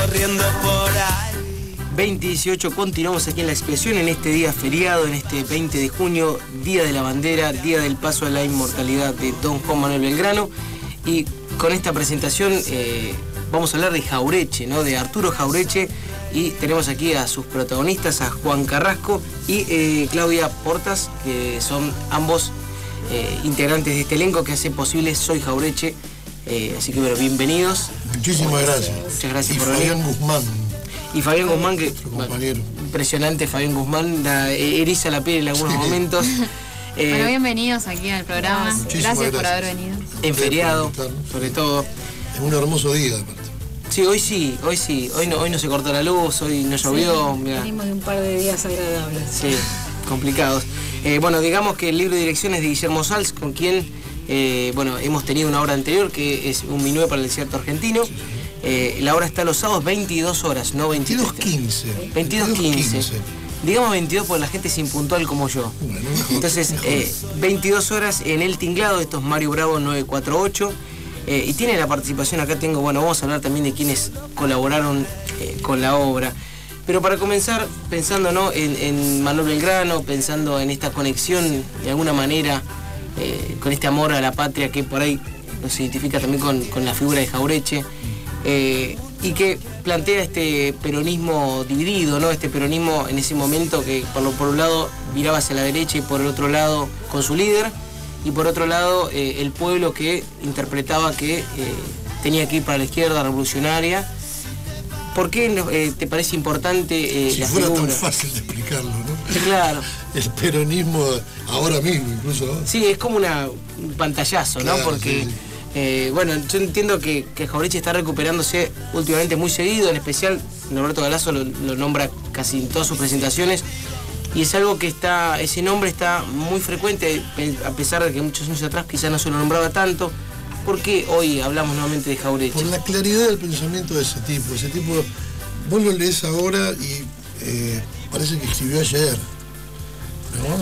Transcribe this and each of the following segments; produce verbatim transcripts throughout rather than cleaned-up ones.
corriendo por ahí. veinte dieciocho, continuamos aquí en La Expresión en este día feriado, en este veinte de junio, Día de la Bandera, Día del Paso a la Inmortalidad de don Juan Manuel Belgrano. Y con esta presentación eh, vamos a hablar de Jaureche, ¿no? De Arturo Jaureche, y tenemos aquí a sus protagonistas, a Juan Carrasco y eh, Claudia Portas, que son ambos eh, integrantes de este elenco que hace posible Soy Jaureche. Eh, así que bueno, bienvenidos. Muchísimas gracias. Muchas gracias y por venir. Fabián Guzmán. Y Fabián Guzmán, que compañero. Bueno, impresionante Fabián Guzmán, da, eriza la piel en algunos sí. momentos. Eh, bueno, bienvenidos aquí al programa. Gracias, gracias por haber venido. En feriado, sobre todo. Es un hermoso día, aparte. Sí, hoy sí, hoy sí. Hoy no, hoy no se cortó la luz, hoy no llovió. Sí, venimos de un par de días agradables. Sí, complicados. Eh, bueno, digamos que el libro de dirección es de Guillermo Sals, con quien eh, bueno, hemos tenido una obra anterior que es Un minué para el desierto argentino. Eh, la hora está los sábados veintidós horas, no veintitrés. veintidós quince. veintidós quince. Digamos veintidós porque la gente es impuntual como yo. Bueno, entonces, eh, veintidós horas en El Tinglado, esto es Mario Bravo nueve cuatro ocho. Eh, y tiene la participación, acá tengo, bueno, vamos a hablar también de quienes colaboraron eh, con la obra. Pero para comenzar, pensando ¿no? en, en Manuel Belgrano, pensando en esta conexión de alguna manera, eh, con este amor a la patria que por ahí nos identifica también con, con la figura de Jaureche, eh, y que plantea este peronismo dividido, ¿no? Este peronismo en ese momento que por, lo, por un lado miraba hacia la derecha y por el otro lado con su líder, y por otro lado eh, el pueblo que interpretaba que eh, tenía que ir para la izquierda revolucionaria. ¿Por qué eh, te parece importante eh, si la fuera figura? tan fácil de explicarlo, ¿no? Sí, claro. El peronismo ahora mismo, incluso, ¿no? Sí, es como una, un pantallazo, claro, ¿no? Porque, sí. eh, bueno, yo entiendo que, que Jaureche está recuperándose últimamente muy seguido, en especial Norberto Galazo lo, lo nombra casi en todas sus presentaciones, y es algo que está, ese nombre está muy frecuente, a pesar de que muchos años atrás quizás no se lo nombraba tanto. ¿Por qué hoy hablamos nuevamente de Jaureche? Por la claridad del pensamiento de ese tipo. Ese tipo, vos lo lees ahora y eh, parece que escribió ayer, ¿no?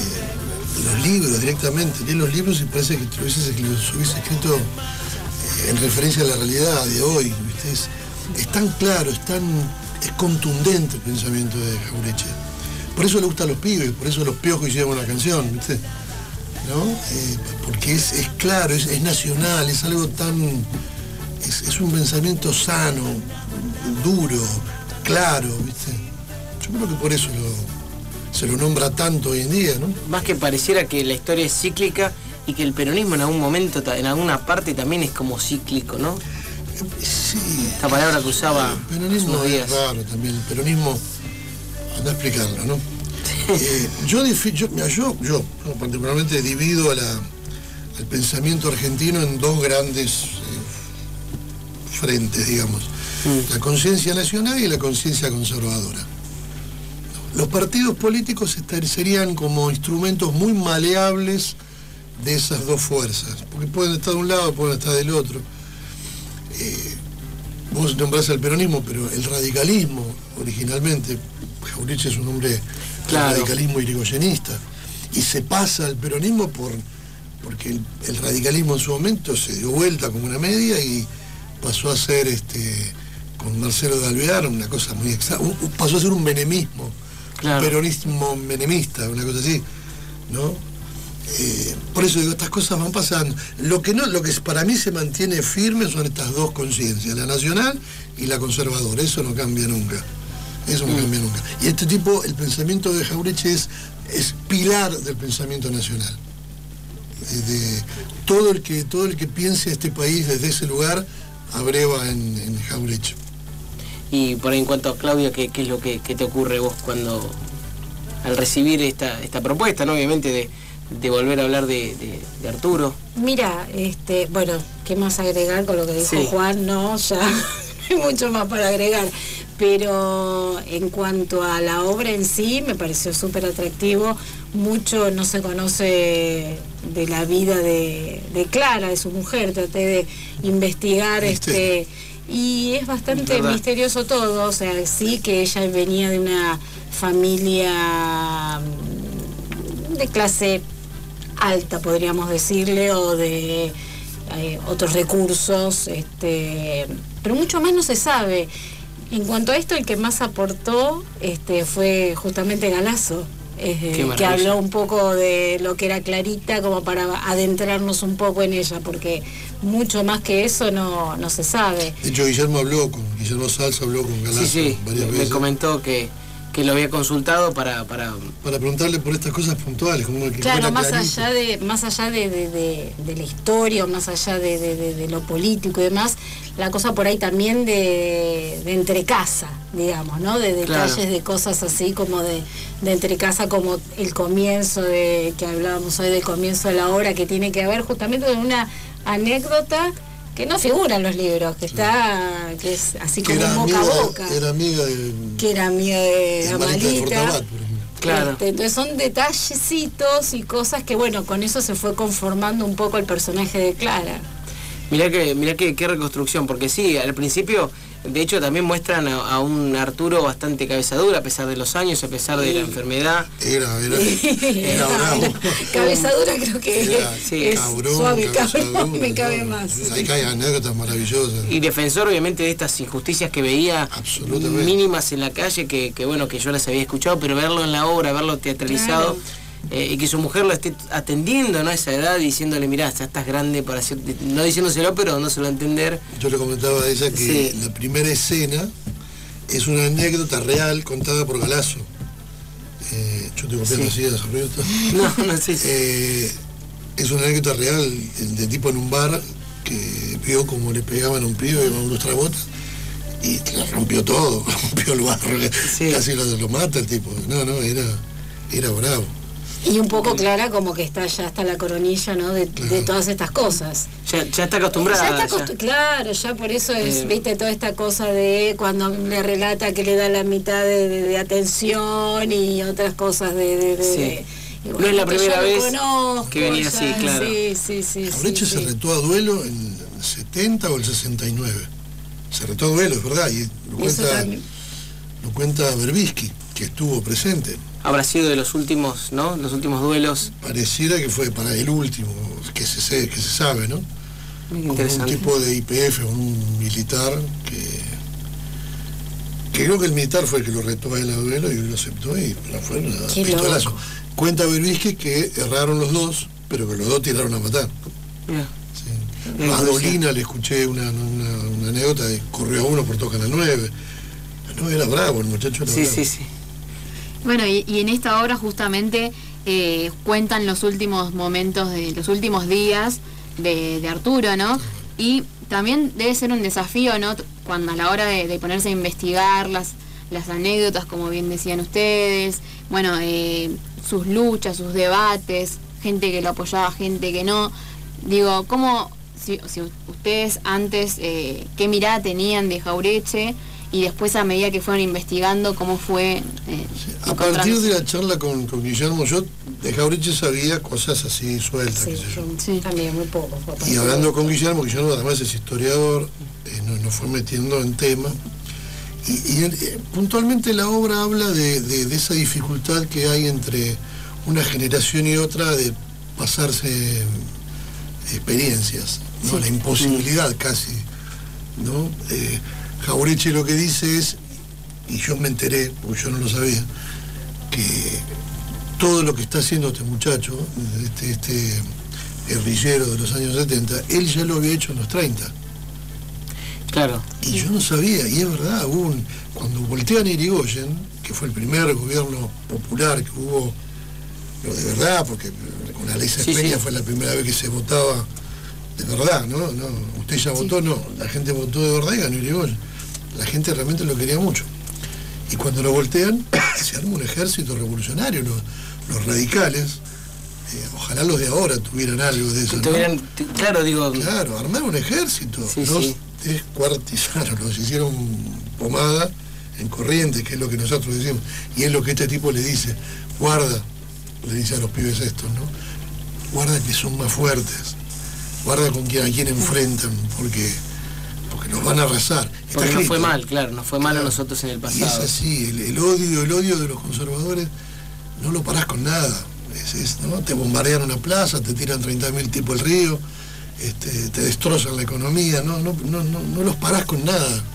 Eh, los libros directamente, lees los libros y parece que te hubiese escrito eh, en referencia a la realidad de hoy, ¿viste? Es, es tan claro, es tan es contundente el pensamiento de Jaureche. Por eso le gustan los pibes, por eso los piojos hicieron una canción, ¿viste? ¿No? Eh, porque es, es claro, es, es nacional, es algo tan... Es, es un pensamiento sano, duro, claro, ¿viste? Yo creo que por eso lo, se lo nombra tanto hoy en día, ¿no? Más que pareciera que la historia es cíclica y que el peronismo en algún momento, en alguna parte también es como cíclico, ¿no? Sí. Esta palabra que usaba el peronismo unos días. Es raro también, el peronismo... Anda a explicarlo, ¿no? Eh, yo, yo, yo, yo, yo particularmente divido a la, al pensamiento argentino en dos grandes eh, frentes, digamos. Mm. La conciencia nacional y la conciencia conservadora. Los partidos políticos serían como instrumentos muy maleables de esas dos fuerzas, porque pueden estar de un lado, pueden estar del otro. Eh, vos nombrás el peronismo, pero el radicalismo, originalmente, Jaureche es un hombre claro. radicalismo irigoyenista, y se pasa al peronismo por porque el, el radicalismo en su momento se dio vuelta como una media y pasó a ser este con Marcelo de Alvear una cosa muy extraña, pasó a ser un menemismo, claro. un peronismo menemista, una cosa así, ¿no? Eh, por eso digo, estas cosas van pasando. Lo que no, lo que para mí se mantiene firme son estas dos conciencias, la nacional y la conservadora, eso no cambia nunca. Eso no cambia nunca. Y este tipo, el pensamiento de Jaureche es, es pilar del pensamiento nacional. De, todo, el que, todo el que piense este país desde ese lugar abreva en, en Jaureche. Y por ahí en cuanto a Claudia, ¿qué, qué es lo que, que te ocurre vos cuando, al recibir esta, esta propuesta, ¿no? Obviamente de, de volver a hablar de, de, de Arturo? Mira, este, bueno, ¿qué más agregar con lo que dijo sí. Juan? No, ya hay mucho más para agregar. Pero en cuanto a la obra en sí, me pareció súper atractivo. Mucho no se conoce de la vida de, de Clara, de su mujer. Traté de investigar, este, y es bastante ¿verdad? Misterioso todo. O sea, sí que ella venía de una familia de clase alta, podríamos decirle, o de eh, otros recursos, este, pero mucho más no se sabe. En cuanto a esto, el que más aportó este, fue justamente Galazo, eh, que habló un poco de lo que era Clarita, como para adentrarnos un poco en ella, porque mucho más que eso no, no se sabe. De hecho, Guillermo habló con Guillermo Salza, habló con Galazo sí, sí, varias me veces. Me comentó que, que lo había consultado para, para... para preguntarle por estas cosas puntuales, como que claro, más allá de más allá de, de, de, de la historia, más allá de, de, de, de lo político y demás, la cosa por ahí también de, de entrecasa, digamos, ¿no? De detalles, claro, de cosas así como de, de entrecasa, como el comienzo de que hablábamos hoy del comienzo de la obra, que tiene que ver justamente con una anécdota que no figura en los libros, que está, que es así como boca a boca. Era amiga de... Que era amiga de, de Amalita. Claro. Este, entonces son detallecitos y cosas que, bueno, con eso se fue conformando un poco el personaje de Clara. Mirá que, mirá que, qué reconstrucción, porque sí, al principio, de hecho también muestran a, a un Arturo bastante cabezadura, a pesar de los años, a pesar de sí. la enfermedad. Era, era, era bravo. Cabezadura creo que era, sí. es cabrón, suave, cabrón, cabrón, me cabe más. Ahí hay anécdotas maravillosas. Y defensor obviamente de estas injusticias que veía mínimas en la calle, que, que bueno, que yo las había escuchado, pero verlo en la obra, verlo teatralizado. Claro. Eh, y que su mujer lo esté atendiendo, ¿no? A esa edad, diciéndole, mirá, ya estás grande para hacer... No diciéndoselo, pero no se lo va a entender. Yo le comentaba a ella que sí. la primera escena es una anécdota real contada por Galazo. Eh, yo estoy copiando así de desarrollo. No, no sé. Sí, eh, es una anécdota real de tipo en un bar que vio como le pegaban a un pibe con una bota y le rompió todo, rompió el barro, sí. casi lo, lo mata el tipo. No, no, era, era bravo. Y un poco Clara como que está ya hasta la coronilla, ¿no? De, claro. de todas estas cosas. Ya, ya está acostumbrada. Ya está acostu ya. Claro, ya por eso es, eh. viste, toda esta cosa de cuando le relata que le da la mitad de, de, de atención y otras cosas de... de, de, sí. de y bueno, no es la primera vez conozco, que venía ya, así, claro. Sí, sí, sí. Cabreche sí, se sí. retó a duelo en el setenta o el sesenta y nueve. Se retó a duelo, es verdad, y lo cuenta, lo cuenta Berbisky, que estuvo presente. Habrá sido de los últimos, ¿no? Los últimos duelos. Pareciera que fue para el último, que se, que se sabe, ¿no? Muy interesante. Un tipo de I P F, un militar que... que creo que el militar fue el que lo retó a él a duelo y lo aceptó y fue un pistolazo. Cuenta Berbisky que erraron los dos, pero que los dos tiraron a matar. Yeah. Sí. A Dolina le escuché una, una, una anécdota de corrió a uno por tocar a nueve. No, era bravo, el muchacho era sí, bravo. Sí, sí, sí. Bueno, y, y en esta obra justamente eh, cuentan los últimos momentos, de los últimos días de, de Arturo, ¿no? Y también debe ser un desafío, ¿no? Cuando a la hora de, de ponerse a investigar las, las anécdotas, como bien decían ustedes, bueno, eh, sus luchas, sus debates, gente que lo apoyaba, gente que no. Digo, ¿cómo, si, si ustedes antes, eh, qué mirada tenían de Jauretche? Y después, a medida que fueron investigando, cómo fue... Eh, sí, a partir de la charla con, con Guillermo, yo de Jauretche sabía cosas así sueltas. Sí, qué sé yo. Sí, también muy poco. Y hablando con Guillermo, Guillermo además es historiador, eh, nos, nos fue metiendo en tema. Y, y eh, puntualmente la obra habla de, de, de esa dificultad que hay entre una generación y otra de pasarse experiencias, ¿no? Sí. La imposibilidad casi, ¿no? Eh, Jauretche lo que dice es, y yo me enteré, porque yo no lo sabía, que todo lo que está haciendo este muchacho, este, este guerrillero de los años setenta, él ya lo había hecho en los treinta. Claro. Y yo no sabía, y es verdad, hubo un, cuando voltean a Irigoyen, que fue el primer gobierno popular que hubo, lo de verdad, porque con la ley Sespeña sí, sí. fue la primera vez que se votaba de verdad, ¿no? no usted ya votó, sí. no, la gente votó de verdad y ganó Irigoyen. La gente realmente lo quería mucho. Y cuando lo voltean, se arma un ejército revolucionario, los, los radicales, eh, ojalá los de ahora tuvieran algo de eso, ¿no? Tuvieran, claro, digo... Claro, armaron un ejército, sí, los sí. descuartizaron, los hicieron pomada en Corrientes, que es lo que nosotros decimos, y es lo que este tipo le dice, guarda, le dice a los pibes estos, ¿no? Guarda que son más fuertes, guarda con quien, a quién enfrentan, porque... porque nos van a arrasar. Está porque escrito. No fue mal, claro, nos fue mal claro. a nosotros en el pasado. Y es así, el, el odio, el odio de los conservadores no lo parás con nada. Es, es, ¿no? Te bombardean una plaza, te tiran treinta mil tipos al río, este, te destrozan la economía, no, no, no, no, no los parás con nada.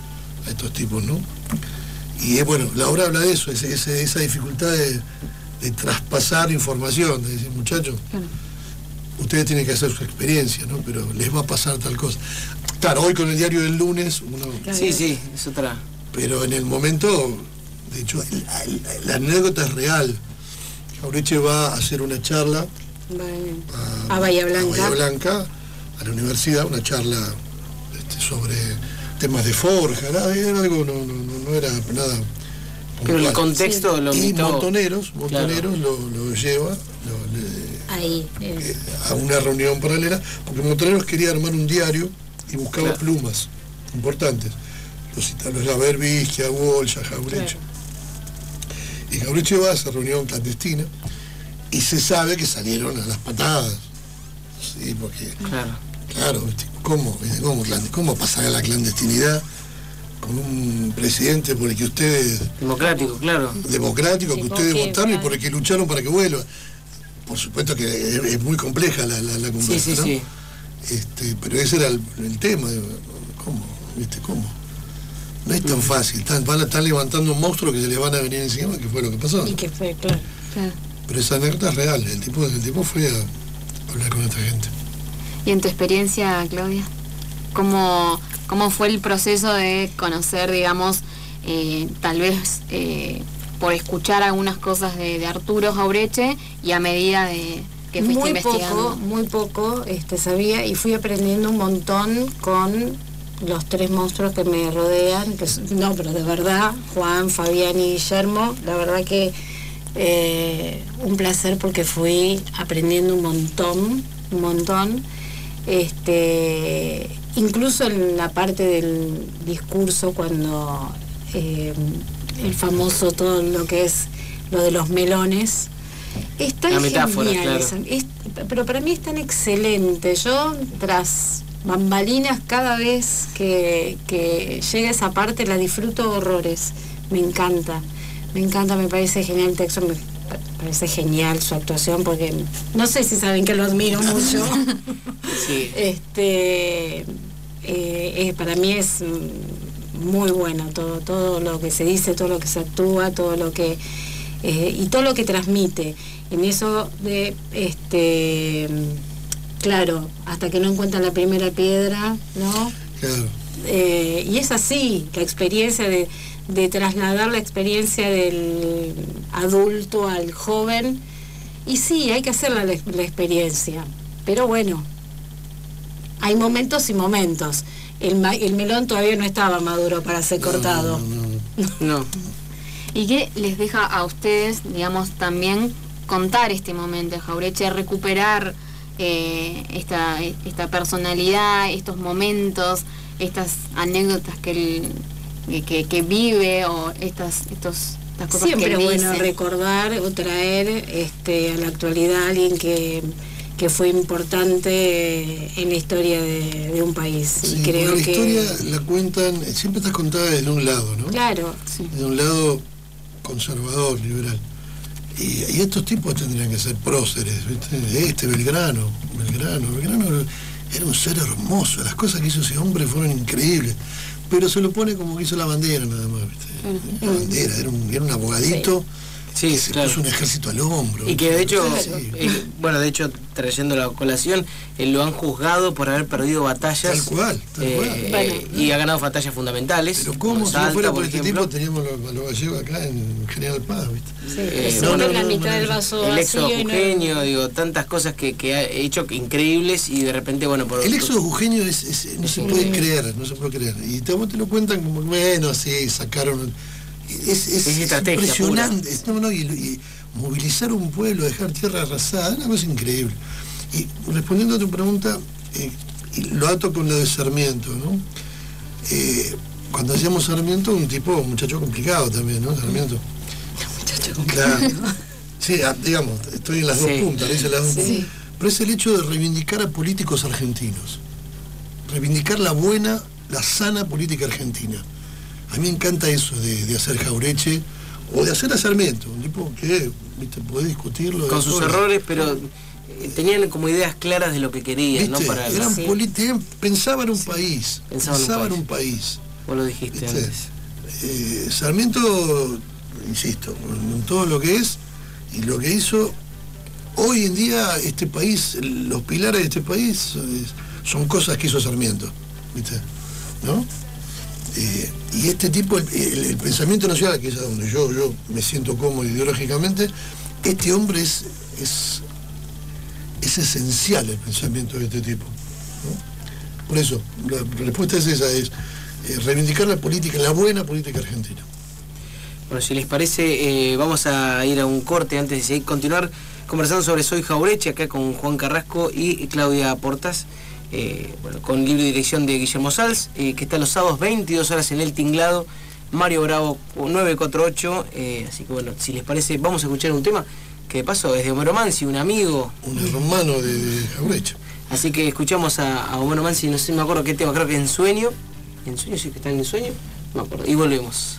a estos tipos, ¿no? Y es bueno, la obra habla de eso, ese, ese, esa dificultad de, de traspasar información, de decir, muchachos, claro, ustedes tienen que hacer su experiencia, ¿no? Pero les va a pasar tal cosa. Claro, hoy con el diario del lunes, uno... Sí, sí, es otra. Pero en el momento, de hecho, la, la, la anécdota es real. Jauretche va a hacer una charla a, a Bahía Blanca. A Bahía Blanca, a la universidad, una charla este, sobre temas de forja, nada, era algo, no, no, no era nada puntual. Pero el contexto sí lo Y invitó. Montoneros, Montoneros claro, lo, lo lleva lo, le, ahí eh, a una reunión paralela, porque Montoneros quería armar un diario y buscaba claro, plumas importantes. Los los a Berbisky, a Walsh, a Jauretche. Claro. Y Jauretche va a esa reunión clandestina y se sabe que salieron a las patadas. Sí, porque... Claro. Claro, ¿cómo, cómo, cómo pasar a la clandestinidad con un presidente por el que ustedes... Democrático, claro. Democrático, sí, que ustedes que, votaron claro, y por el que lucharon para que vuelva. Por supuesto que es, es muy compleja la, la, la conversa, sí, sí, ¿no? Sí. Este, pero ese era el, el tema. ¿Cómo? ¿Viste? ¿Cómo? No es tan fácil. Están, van a estar levantando un monstruo que se les van a venir encima, que fue lo que pasó. Y que fue, claro. claro. Pero esa anécdota es real. El tipo, el tipo fue a hablar con esta gente. ¿Y en tu experiencia, Claudia? ¿Cómo, cómo fue el proceso de conocer, digamos, eh, tal vez eh, por escuchar algunas cosas de, de Arturo Jauretche y a medida de que fuiste muy investigando? Poco, muy poco este, sabía y fui aprendiendo un montón con los tres monstruos que me rodean, que no, pero de verdad, Juan, Fabián y Guillermo, la verdad que eh, un placer porque fui aprendiendo un montón, un montón. Este, incluso en la parte del discurso cuando eh, el famoso todo lo que es lo de los melones es tan la metáfora, genial, claro. es, pero para mí es tan excelente. Yo tras bambalinas cada vez que, que llega esa parte la disfruto horrores, me encanta, me encanta, me parece genial el texto, me parece genial su actuación porque no sé si saben que lo admiro mucho. Sí. Este, eh, eh, para mí es muy bueno todo, todo lo que se dice, todo lo que se actúa, todo lo que eh, y todo lo que transmite. En eso de este, claro, hasta que no encuentran la primera piedra, ¿no? Claro. Eh, y es así, la experiencia de de trasladar la experiencia del adulto al joven, y sí, hay que hacer la, la experiencia, pero bueno, hay momentos y momentos. El, el melón todavía no estaba maduro para ser no, cortado. No, no. no. ¿Y qué les deja a ustedes, digamos, también contar este momento de Jauretche, recuperar eh, esta, esta personalidad, estos momentos, estas anécdotas que él... Que, que vive o estas estos estas cosas siempre que él bueno dice? Recordar o traer este a la actualidad a alguien que, que fue importante en la historia de, de un país. Sí, y creo la que historia la cuentan, siempre está contada desde un lado, ¿no? Claro, sí. De un lado conservador, liberal. Y, y estos tipos tendrían que ser próceres, ¿viste? Este Belgrano, Belgrano, Belgrano era un ser hermoso, las cosas que hizo ese hombre fueron increíbles. Pero se lo pone como que hizo la bandera nada más, ¿viste? La bandera, era un, era un abogadito sí. que Sí, se claro. puso un ejército al hombro. Y que de hecho, sí. eh, bueno, de hecho, trayendo la colación, eh, lo han juzgado por haber perdido batallas. Tal cual, tal eh, cual. Eh, y ha ganado batallas fundamentales. Pero cómo, si Salta, no fuera por, por este ejemplo. tipo, teníamos los lo gallegos acá en General Paz, ¿viste? Sí, Eh, no, no, no, la no, mitad no, del no, vaso El éxodo vacío y no- jujeño, digo, tantas cosas que, que ha hecho increíbles y de repente, bueno, por El éxodo jujeño es, es- no se puede creer, no se puede creer. Y te, te lo cuentan como, bueno, sí, sacaron... Es, es, Es estrategia impresionante. Es- no, no, y, y movilizar un pueblo, dejar tierra arrasada, una cosa increíble. Y respondiendo a tu pregunta, eh, y lo ato con lo de Sarmiento, ¿no? Eh, cuando hacíamos Sarmiento, un tipo, un muchacho complicado también, ¿no? Sarmiento. Muchacho complicado. Claro. Sí, ah, digamos, estoy en las Sí. dos puntas, dice las dos Sí. puntas. Pero es el hecho de reivindicar a políticos argentinos. Reivindicar la buena, la sana política argentina. A mí me encanta eso de, de hacer Jauretche o de hacer a Sarmiento, un tipo que, viste, podés discutirlo. con de sus todo. errores, pero eh, tenían como ideas claras de lo que querían, ¿Viste? ¿no? Para Eran Sí. politi- eran- pensaban en un país, Pensaban en un pensaban en país. un país. Vos lo dijiste ¿viste? antes. Eh, Sarmiento, insisto, en todo lo que es y lo que hizo, hoy en día este país, los pilares de este país son cosas que hizo Sarmiento, ¿viste? ¿No? Eh, y este tipo, el, el, el pensamiento nacional, que es a donde yo, yo me siento cómodo ideológicamente, este hombre es, es, es esencial el pensamiento de este tipo, ¿no? Por eso, la respuesta es esa, es eh, reivindicar la política, la buena política argentina. Bueno, si les parece, eh, vamos a ir a un corte antes de seguir, continuar conversando sobre Soy Jauretche, acá con Juan Carrasco y Claudia Portas, eh, bueno, con libro y dirección de Guillermo Sals, eh, que está los sábados veintidós horas en El Tinglado, Mario Bravo nueve cuatro ocho, eh, así que bueno, si les parece, vamos a escuchar un tema que de paso es de Homero Mansi, un amigo. Un hermano de, de Jauretche. Así que escuchamos a, a Homero Mansi, no sé, me acuerdo qué tema, creo que En Sueño, En Sueño, sí que está en Sueño, no me acuerdo, y volvemos.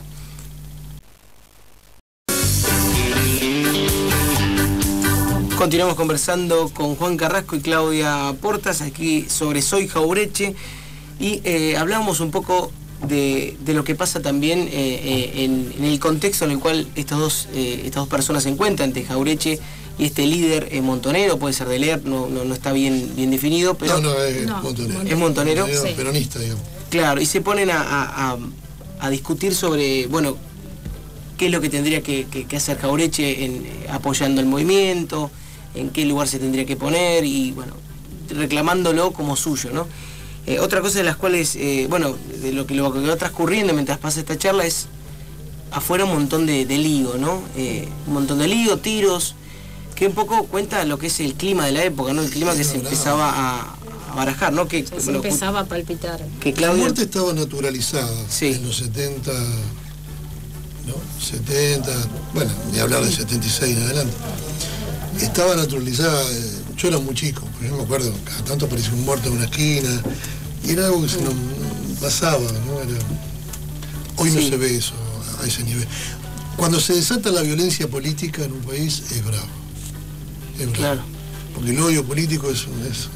Continuamos conversando con Juan Carrasco y Claudia Portas aquí sobre Soy Jauretche y eh, hablamos un poco de, de lo que pasa también eh, eh, en, en el contexto en el cual estas dos, eh, estas dos personas se encuentran, entre Jauretche y este líder eh, montonero, puede ser de leer, no, no, no está bien, bien definido, pero... No, no, es no, montonero. Es montonero. montonero Sí. Peronista, digamos. Claro, y se ponen a, a, a, a discutir sobre, bueno, qué es lo que tendría que, que, que hacer Jauretche en, eh, apoyando el movimiento, en qué lugar se tendría que poner y, bueno, reclamándolo como suyo, ¿no? Eh, otra cosa de las cuales, eh, bueno, de lo que, lo que va transcurriendo mientras pasa esta charla es afuera un montón de, de lío, ¿no? Eh, un montón de lío, tiros, que un poco cuenta lo que es el clima de la época, ¿no? El clima que se empezaba a, a barajar, ¿no? Que, Ya se bueno, empezaba a palpitar. que La Claudia... muerte estaba naturalizada Sí. en los setenta, ¿no? setenta, bueno, ni hablar de setenta y seis en adelante. Estaba naturalizada, eh, yo era muy chico, yo me acuerdo, cada tanto aparecía un muerto en una esquina, y era algo que se nos pasaba, ¿no? Era, hoy no Sí. se ve eso a ese nivel. Cuando se desata la violencia política en un país, es bravo. Es bravo. Claro. Porque el odio político es, es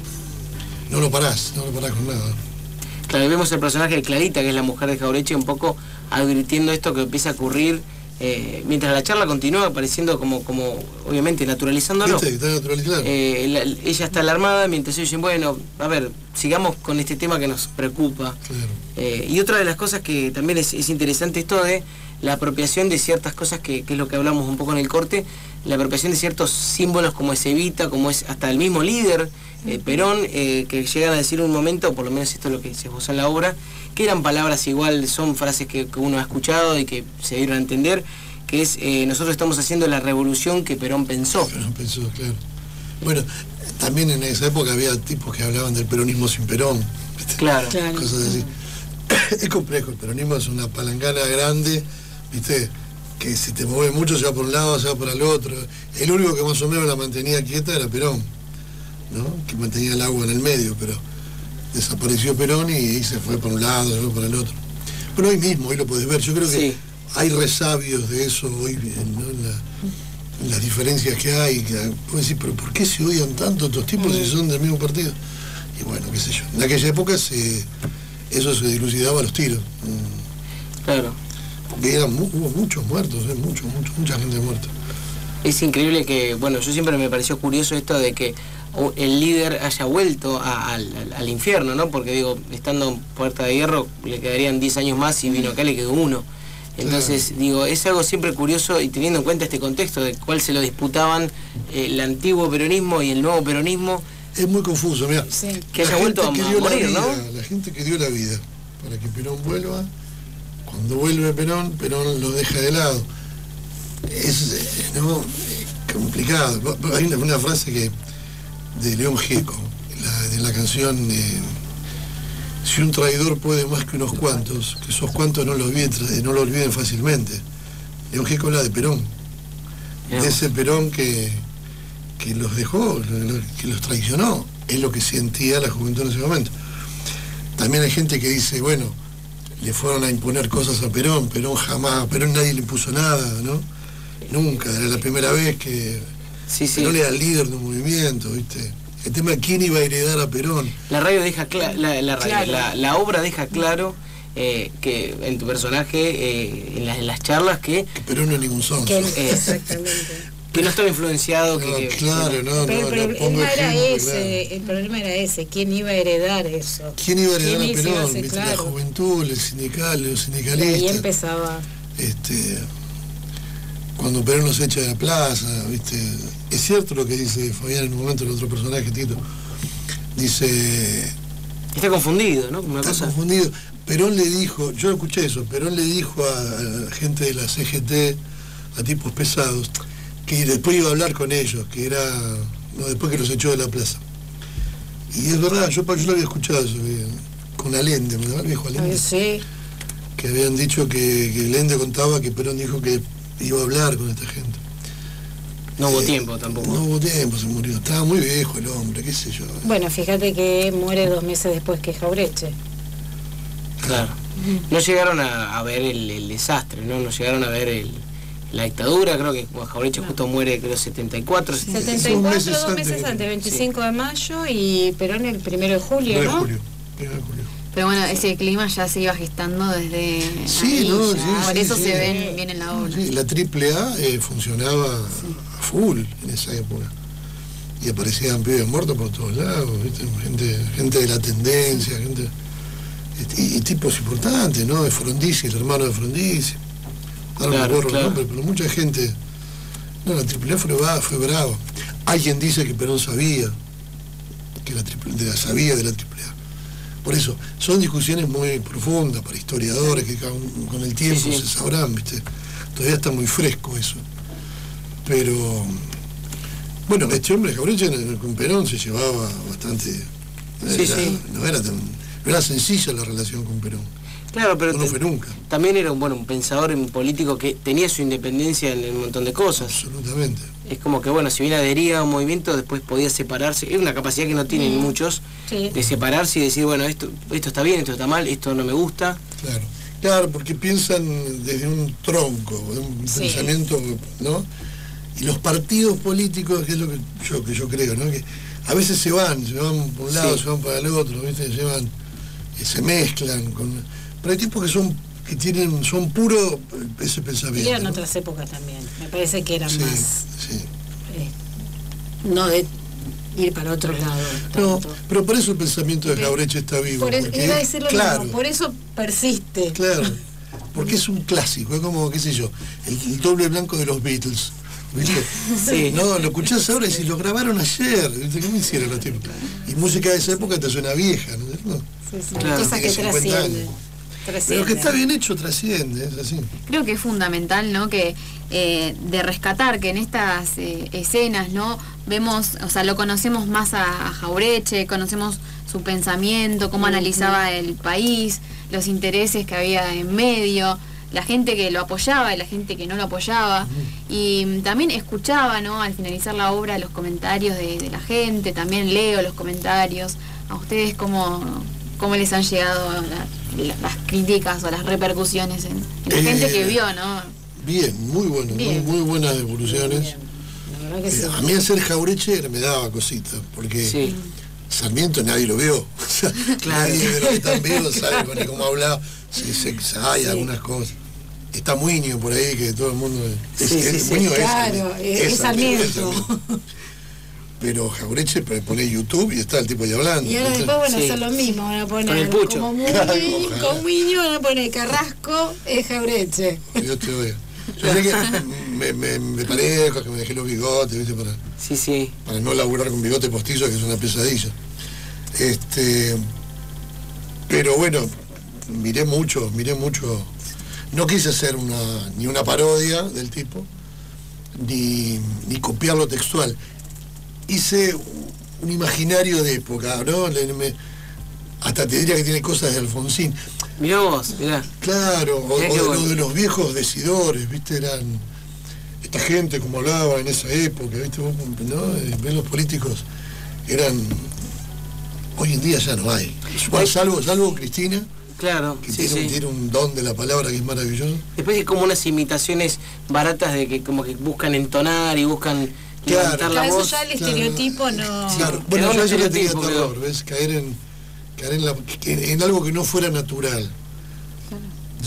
no lo parás, no lo parás con nada. Claro, y vemos el personaje de Clarita, que es la mujer de Jauretche, un poco advirtiendo esto que empieza a ocurrir, eh, mientras la charla continúa apareciendo como, como obviamente, naturalizándolo. ¿Viste? Está naturalizado. Eh, la- ella está alarmada, mientras ellos dicen, bueno, a ver, sigamos con este tema que nos preocupa. Claro. Eh, y otra de las cosas que también es, es interesante esto de la apropiación de ciertas cosas, que, que es lo que hablamos un poco en el corte, la apropiación de ciertos símbolos como es Evita, como es hasta el mismo líder, eh, Perón, eh, que llegan a decir un momento, por lo menos esto es lo que se esboza en la obra, que eran palabras igual, son frases que, que uno ha escuchado y que se dieron a entender, que es, eh, nosotros estamos haciendo la revolución que Perón pensó. Perón pensó, claro. Bueno, también en esa época había tipos que hablaban del peronismo sin Perón, ¿viste? Claro. Claro. Cosas así. Es complejo, el peronismo es una palangana grande, ¿viste? Que si te mueves mucho se va por un lado, se va por el otro. El único que más o menos la mantenía quieta era Perón, ¿no? Que mantenía el agua en el medio, pero desapareció Perón y, y se fue por un lado, se fue por el otro. Pero hoy mismo, hoy lo podés ver, yo creo que Sí. hay resabios de eso hoy, ¿no? En, la, en las diferencias que hay, que puedes decir, pero ¿por qué se odian tanto estos tipos si son del mismo partido? Y bueno, qué sé yo. En aquella época se, eso se dilucidaba a los tiros. Mm. Claro. Porque eran mu- hubo muchos muertos, ¿eh? mucho, mucho, mucha gente muerta. Es increíble que, bueno, yo siempre me pareció curioso esto de que o- el líder haya vuelto a- al, al- al infierno, ¿no? Porque digo, estando en Puerta de Hierro le quedarían diez años más y vino acá le quedó uno. Entonces, digo, es algo siempre curioso y teniendo en cuenta este contexto de cuál se lo disputaban eh, el antiguo peronismo y el nuevo peronismo, Es muy confuso, mira. Sí. que haya vuelto a, a dio morir, la vida, ¿no? La gente que dio la vida para que Perón vuelva, cuando vuelve Perón, Perón lo deja de lado. Es, eh, ¿no? Es complicado. Hay una, una frase que de León Gieco, la, de la canción eh, si un traidor puede más que unos cuantos, que esos cuantos no lo olviden, tra- no lo olviden fácilmente. León Gieco habla de Perón, Mirá de vos. ese Perón que, que los dejó, lo- que los traicionó. Es lo que sentía la juventud en ese momento. También hay gente que dice, bueno, le fueron a imponer cosas a Perón, Perón jamás, a Perón nadie le impuso nada, ¿no? Nunca, era la primera vez que Sí, sí. Perón era el líder de un movimiento, ¿viste? El tema es quién iba a heredar a Perón. La radio deja cla- la, la, radio, Claro. la, la obra deja claro eh, que en tu personaje, eh, en, las, en las charlas, que... Que Perón no es ningún sonso. Que, Eh, exactamente. Que no estaba influenciado. No, que, claro, que, no, Pero no, el le problema pongo era ejemplo, ese, claro. el problema era ese, ¿quién iba a heredar eso? ¿Quién iba a heredar a ¿Quién iba a Perón? ser, ¿Viste? La claro? juventud, el sindical, los Y ahí sindicalistas. empezaba. Este, cuando Perón nos echa de la plaza, ¿viste? Es cierto lo que dice Fabián en un momento, el otro personaje, Tito. Dice... Está confundido, ¿no? Una Está cosa... confundido. Perón le dijo, yo escuché eso, Perón le dijo a, a gente de la C G T, a tipos pesados, que después iba a hablar con ellos, que era, no, después que los echó de la plaza. Y es verdad, yo, yo lo había escuchado eso, que, con Allende, ¿me da el viejo Allende? Ay, sí. Que habían dicho que, que Allende contaba que Perón dijo que iba a hablar con esta gente. No hubo Eh, tiempo tampoco. No hubo tiempo, se murió. Estaba muy viejo el hombre, qué sé yo. Bueno, fíjate que muere dos meses después que Jauretche. Claro. No llegaron a, a ver el, el desastre, ¿no? No llegaron a ver el, la dictadura, creo que Jauretche justo muere, creo, setenta y cuatro. setenta y Son cuatro, meses dos meses antes. antes, veinticinco de mayo y Perón el primero de julio, nueve de ¿no? julio. nueve de julio. Pero bueno, ese clima ya se iba gestando desde Sí, ahí, no, ya. sí, Por sí, eso sí. se ven bien en la obra. Sí, la triple A eh, funcionaba a full en esa época. Y aparecían pibes muertos por todos lados, ¿viste? Gente, gente de la tendencia, gente. este, Y, y tipos importantes, ¿no? De Frondizi, el hermano de Frondizi. Ahora Claro, me borro claro. el nombre, pero mucha gente. No, la triple A fue, brava, fue brava. Alguien dice que Perón sabía, que la triple, de la sabía de la triple A. Por eso, son discusiones muy profundas para historiadores que con, con el tiempo Sí, sí. se sabrán, ¿viste? Todavía está muy fresco eso. Pero, bueno, este hombre, Jauretche, con Perón se llevaba bastante... Sí, era- sí. No, era tan, no era sencilla la relación con Perón. Claro, pero No lo te- fue nunca, también era un, bueno, un pensador, un político que tenía su independencia en un montón de cosas. absolutamente. Es como que, bueno, si bien adhería a un movimiento, después podía separarse. Es una capacidad que no tienen Mm. muchos, Sí. de separarse y decir, bueno, esto esto está bien, esto está mal, esto no me gusta. Claro, claro, porque piensan desde un tronco, de un Sí. pensamiento, ¿no? Y los partidos políticos, que es lo que yo, que yo creo, ¿no? Que a veces se van, se van por un lado, Sí. se van para el otro, ¿viste? Se van, eh, se mezclan con. Pero hay tipos que son, que tienen, son puro ese Y pensamiento. eran ¿no? otras épocas también. Me parece que eran Sí, más, sí. eh, no de ir para otro lado. No, tanto. pero por eso el pensamiento de Pero- Jauretche está vivo. Por eso, porque iba a es- decir lo claro, mismo, por eso persiste. Claro, porque es un clásico, es como, qué sé yo, el, el doble blanco de los Beatles. ¿Viste? Sí. No, lo escuchás ahora y si lo grabaron ayer, ¿viste? ¿Cómo hicieron los tipos? Y música de esa época te suena vieja, ¿no? No. Sí, sí, Claro. cosas que Tiene cincuenta trascienden. años. Pero que está bien hecho trasciende, es así. Creo que es fundamental, ¿no? Que eh, de rescatar que en estas eh, escenas, ¿no? Vemos, o sea, lo conocemos más a, a Jauretche, conocemos su pensamiento, cómo analizaba el país, los intereses que había en medio, la gente que lo apoyaba y la gente que no lo apoyaba. Y mm, también escuchaba, ¿no? Al finalizar la obra, los comentarios de, de la gente, también leo los comentarios. ¿A ustedes cómo, cómo les han llegado la- la- las críticas o las repercusiones en, en la Eh, gente que vio, ¿no? Bien, muy bueno, muy, Bien. muy buenas devoluciones. Bien, la verdad que Eh, sí. a mí hacer Jauretche me daba cosita, porque Sí. Sarmiento nadie lo vio. O sea, Claro. Nadie de los que están vivos sabe con cómo hablaba. Sí, se, hay algunas cosas. Está Muñoz por ahí, que todo el mundo... Es, Sí, sí, es- sí. Muñoz es Claro, Sarmiento, es Sarmiento, Sarmiento. es Sarmiento. Pero Jauretche pone YouTube y está el tipo ahí hablando. Y ahora ¿viste? después van a Sí. hacer lo mismo, van a Con el poner Pucho. como Muñoz, Claro, con Muñoz van a poner Carrasco es Jauretche. Dios te oiga. Yo sé que me, me, me parezco, que me dejé los bigotes, ¿viste? Para, Sí, sí. para no laburar con bigote postizo, que es una pesadilla. Este, pero bueno, miré mucho, miré mucho. No quise hacer una, ni una parodia del tipo, ni, ni copiarlo textual. Hice un imaginario de época, ¿no? Le- me- hasta te diría que tiene cosas de Alfonsín. Mirá vos, mirá. Claro, o, Mirá o qué de, bueno. lo de los viejos decidores, ¿viste? Eran esta gente como hablaba en esa época, ¿viste? Vos, ¿no? Eh, ves los políticos, eran... Hoy en día ya no hay. Bueno, salvo, salvo Cristina, Claro, que sí, tiene, un- sí. tiene un don de la palabra que es maravilloso. Después hay como unas imitaciones baratas de que como que buscan entonar y buscan Claro. levantar la Claro, eso voz. ya el Claro. estereotipo no... Claro, quedó bueno, un yo eso le tenía estereotipo, terror, ¿ves? Caer en, caer en, la- en- en algo que no fuera natural.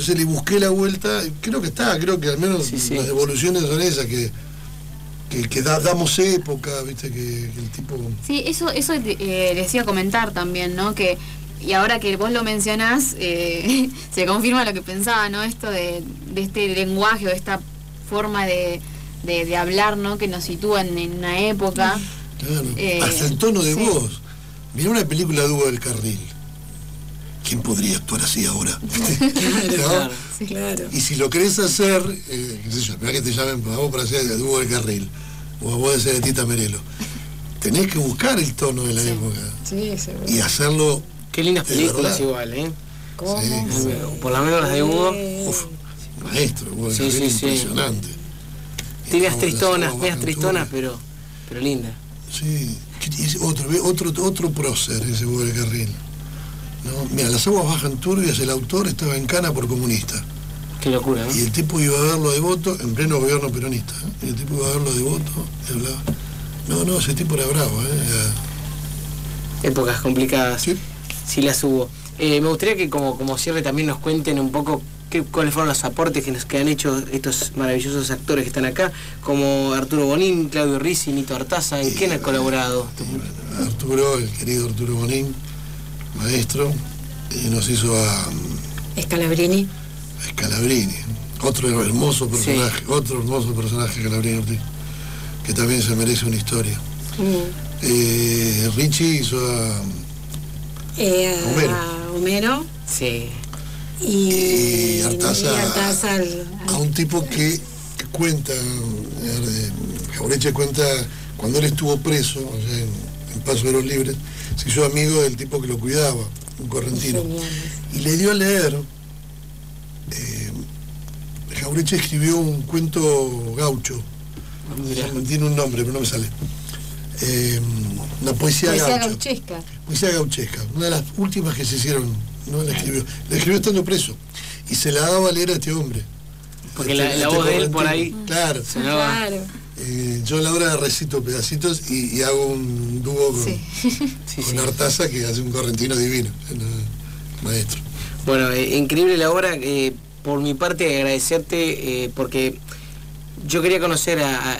Entonces le busqué la vuelta, creo que está, creo que al menos sí, sí. las devoluciones son esas, que, que, que da, damos época, viste, que, que el tipo... Sí, eso, eso eh, les iba a comentar también, ¿no? Que, y ahora que vos lo mencionás, eh, se confirma lo que pensaba, ¿no? Esto de, de este lenguaje o de esta forma de, de, de hablar, ¿no? Que nos sitúa en, en una época. Claro. Eh, Hasta el tono de sí. voz. Mirá una película de Hugo del Carril. ¿Quién podría actuar así ahora? Claro, ¿no? claro. Sí, claro. Y si lo querés hacer, eh, qué sé yo, esperá que te llamen a vos para hacer de Hugo del Carril, o a vos de ser de Tita Merelo. Tenés que buscar el tono de la Sí. época Sí, seguro. y hacerlo. Qué lindas Es películas verdad. igual, ¿eh? ¿Cómo? Sí. se Por lo menos las de Hugo. puede? Uf, maestro, Hugo del Sí, Carril, sí, sí. impresionante. Tiene las Las tristonas, aguas medias bajan tristonas, turbias. pero, pero lindas. Sí, y es otro, ve, otro, otro prócer ese Hugo del Carril. ¿No? Mira, Las aguas bajan turbias, el autor estaba en cana por comunista. Qué locura, ¿no? Y el tipo iba a verlo de voto, en pleno gobierno peronista. ¿eh? Y el tipo iba a verlo de voto y hablaba. No, no, ese tipo era bravo, ¿eh? Era- Épocas complicadas. Sí. Sí las hubo. Eh, me gustaría que como, como cierre también nos cuenten un poco qué, cuáles fueron los aportes que nos que han hecho estos maravillosos actores que están acá, como Arturo Bonín, Claudio Rizzi, Nito Artaza, ¿en Sí, quién han colaborado? Arturo, el querido Arturo Bonín, maestro, y nos hizo a, Scalabrini. a Scalabrini, otro hermoso personaje, Sí. otro hermoso personaje, Scalabrini Ortiz, que también se merece una historia. Mm. Eh, Richie hizo a, Eh, a Homero. Homero. Sí. Y, Y Artaza- y Artaza al- a al- un tipo que, que cuenta, eh, Jaureche cuenta, cuando él estuvo preso, o sea, en, en Paso de los Libres, se hizo amigo del tipo que lo cuidaba, un correntino. Genial. Y le dio a leer, eh, Jaureche escribió un cuento gaucho, Mirá. tiene un nombre, pero no me sale. Eh, una poesía, Poesía gaucha. gauchesca. Poesía gauchesca, una de las últimas que se hicieron, no la escribió, la escribió estando preso y se la daba a leer a este hombre. Porque Este- la, la este voz de él correntino. por ahí Claro. sonaba. Claro. Eh, yo a la hora de recito pedacitos y, y hago un dúo con, Sí. Sí, con sí. Artaza, que hace un correntino divino, el, el maestro. Bueno, eh, increíble la obra. Eh, por mi parte, agradecerte eh, porque yo quería conocer a, a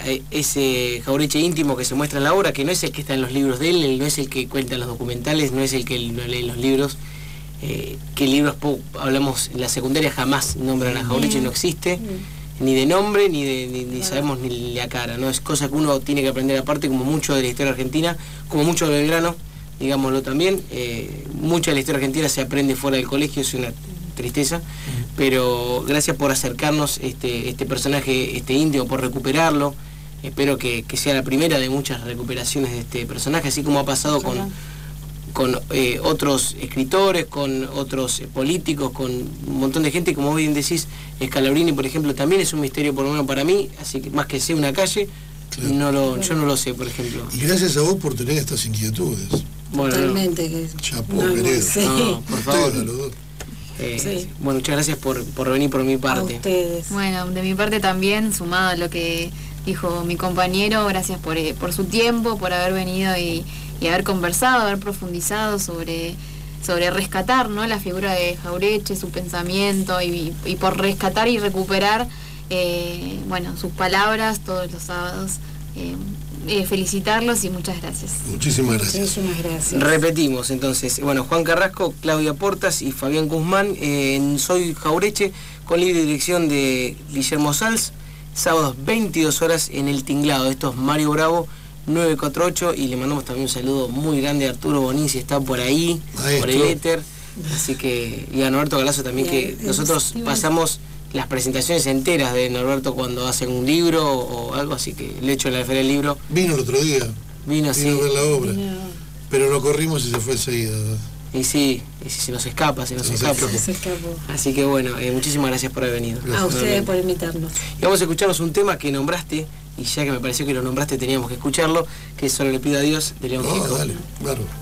ese Jaureche íntimo que se muestra en la obra, que no es el que está en los libros de él, no es el que cuenta los documentales, no es el que lo lee en los libros. Eh, que libros po- hablamos en la secundaria jamás nombran a Jaureche, no existe, ni de nombre, ni de ni, ni sabemos ni la cara, ¿no? Es cosa que uno tiene que aprender aparte, como mucho de la historia argentina, como mucho de Belgrano, digámoslo también. Eh, mucha de la historia argentina se aprende fuera del colegio, es una tristeza, pero gracias por acercarnos este, este personaje, este íntimo, por recuperarlo. Espero que, que sea la primera de muchas recuperaciones de este personaje, así como ha pasado con, con eh, otros escritores, con otros eh, políticos, con un montón de gente, como bien decís, Scalabrini, por ejemplo, también es un misterio por lo menos para mí, así que más que sea una calle, Claro. no lo, yo no lo sé, por ejemplo. Y gracias a vos por tener estas inquietudes. Bueno, no, Totalmente. Que, Chapó, no, no querido. sé. no, por favor. Ustedes, los dos. eh, Sí. Bueno, muchas gracias por, por venir por mi A parte. ustedes. Bueno, de mi parte también, sumado a lo que dijo mi compañero, gracias por, eh, por su tiempo, por haber venido y, y haber conversado, haber profundizado sobre, sobre rescatar, ¿no?, la figura de Jaureche, su pensamiento y, y por rescatar y recuperar eh, bueno, sus palabras todos los sábados. Eh, eh, felicitarlos y muchas gracias. Muchísimas gracias. Muchísimas gracias. Repetimos entonces, bueno, Juan Carrasco, Claudia Portas y Fabián Guzmán eh, en Soy Jaureche, con libre dirección de Guillermo Sanz, sábados veintidós horas en El Tinglado. Esto es Mario Bravo nueve cuatro ocho, y le mandamos también un saludo muy grande a Arturo Bonín, si está por ahí, Maestro. por el éter. Así que, y a Norberto Galazo también, que Bien, nosotros bien. pasamos las presentaciones enteras de Norberto cuando hacen un libro o algo, así que el hecho de la feria del libro Vino el otro día, vino así. vino a ver la obra, No, pero lo corrimos y se fue enseguida. ¿no? Y sí, y si se nos escapa, se nos Se nos escapa. escapa. se escapó. Así que bueno, eh, muchísimas gracias por haber venido. A ustedes por invitarnos. Y vamos a escucharnos un tema que nombraste, y ya que me pareció que lo nombraste teníamos que escucharlo, que es Solo le pido a Dios, de León No, Gieco. dale, bárbaro.